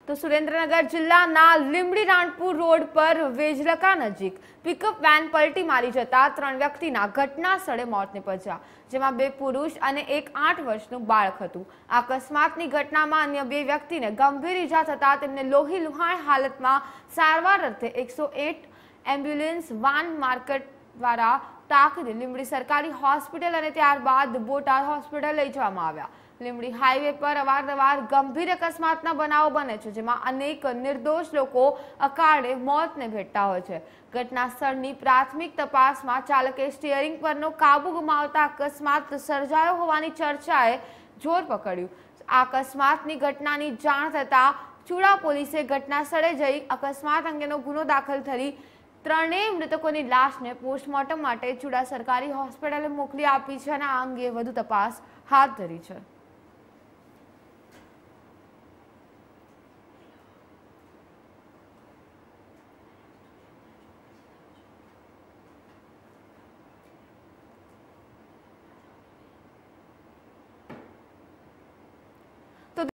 તો સુરેન્દ્રનગર જિલ્લાના લીંબડી રાણપુર રોડ પર વેજલકા નજીક પિકઅપ વેન પલટી મારી જતા 3 વ્યક્તિના ઘટના સ્થળે મોત નીપજ્યા, જેમાં 2 પુરુષ અને એક 8 વર્ષનું બાળક હતું। અકસ્માતની ઘટનામાં અન્ય 2 વ્યક્તિને ગંભીર ઈજા થતા તેમને લોહી લુહાણ હાલતમાં સારવાર અર્થે 108 એમ્બ્યુલન્સ વાન માર્કેટ દ્વારા તાકીદે લીંબડી સરકારી હોસ્પિટલ અને ત્યારબાદ બોટાદ હોસ્પિટલ લઈ જવામાં આવ્યા। લીંબડી હાઈવે પર અવારનવાર ગંભીર અકસ્માતના બનાવો બને છે, જેમાં અનેક નિર્દોષ લોકો અકાળે મોતને ભેટતા હોય છે। ઘટના સ્થળની પ્રાથમિક તપાસમાં ચાલકે સ્ટીયરિંગ પરનો કાબુ ગુમાવતા અકસ્માત સર્જાયો હોવાની ચર્ચાએ જોર પકડ્યું। આ અકસ્માતની ઘટનાની જાણ થતાં ચુડા પોલીસે ઘટના સ્થળે જઈ અકસ્માત અંગેનો ગુનો દાખલ કરી ત્રણેય મૃતકોની લાશને પોસ્ટમોર્ટમ માટે ચુડા સરકારી હોસ્પિટલે મોકલી આપી છે અને આ અંગે વધુ તપાસ હાથ ધરી છે।